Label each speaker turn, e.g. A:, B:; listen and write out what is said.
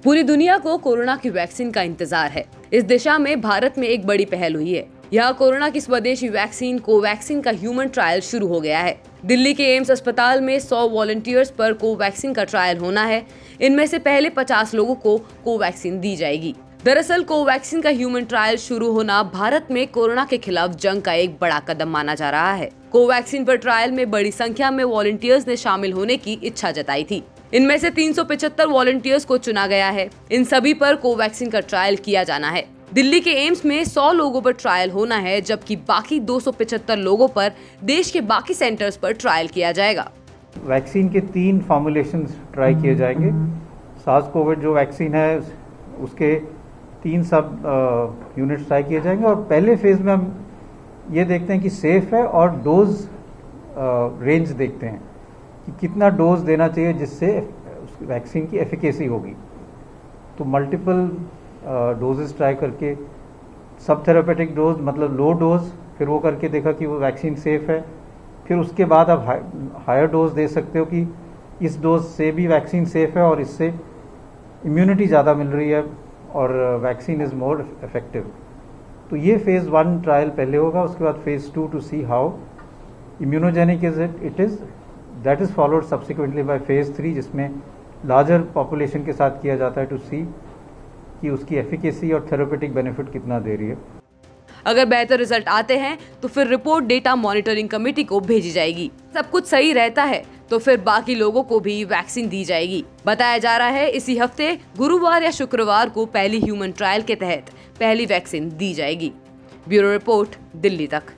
A: पूरी दुनिया को कोरोना की वैक्सीन का इंतजार है। इस दिशा में भारत में एक बड़ी पहल हुई है। यहाँ कोरोना की स्वदेशी वैक्सीन कोवैक्सीन का ह्यूमन ट्रायल शुरू हो गया है। दिल्ली के एम्स अस्पताल में 100 वॉलंटियर्स पर कोवैक्सीन का ट्रायल होना है। इनमें से पहले 50 लोगों को कोवैक्सीन दी जाएगी। दरअसल कोवैक्सीन का ह्यूमन ट्रायल शुरू होना भारत में कोरोना के खिलाफ जंग का एक बड़ा कदम माना जा रहा है। कोवैक्सीन पर ट्रायल में बड़ी संख्या में वॉलंटियर्स ने शामिल होने की इच्छा जताई थी। इनमें से 375 वॉलंटियर्स को चुना गया है। इन सभी पर कोवैक्सीन का ट्रायल किया जाना है। दिल्ली के एम्स में 100 लोगों पर ट्रायल होना है, जबकि बाकी 275 लोगों पर देश के बाकी सेंटर्स पर ट्रायल किया जाएगा।
B: वैक्सीन के 3 फॉर्मुलेशंस ट्राई किए जाएंगे। सार्स कोविड जो वैक्सीन है उसके 3 सब यूनिट्स ट्राई किए जाएंगे और पहले फेज में हम ये देखते हैं कि सेफ है और डोज रेंज देखते हैं कि कितना डोज देना चाहिए जिससे वैक्सीन की एफिकेसी होगी। तो मल्टीपल डोजेस ट्राई करके सब थेरापेटिक डोज मतलब लो डोज, फिर वो करके देखा कि वो वैक्सीन सेफ है। फिर उसके बाद आप हायर डोज दे सकते हो कि इस डोज से भी वैक्सीन सेफ है और इससे इम्यूनिटी ज़्यादा मिल रही है और वैक्सीन इज़ मोर इफेक्टिव। तो ये फेज़ 1 ट्रायल पहले होगा, उसके बाद phase 2 to see how immunogenic it is. That is followed subsequently by phase 3 जिसमें लार्जर पॉपुलेशन के साथ किया जाता है टू सी कि उसकी एफिकेसी और थेरेपेटिक बेनिफिट कितना दे रही है।
A: अगर बेहतर रिजल्ट आते हैं तो फिर रिपोर्ट डेटा मॉनिटरिंग कमेटी को भेजी जाएगी। सब कुछ सही रहता है तो फिर बाकी लोगों को भी वैक्सीन दी जाएगी। बताया जा रहा है इसी हफ्ते गुरुवार या शुक्रवार को पहली ह्यूमन ट्रायल के तहत पहली वैक्सीन दी जाएगी। ब्यूरो रिपोर्ट, दिल्ली तक।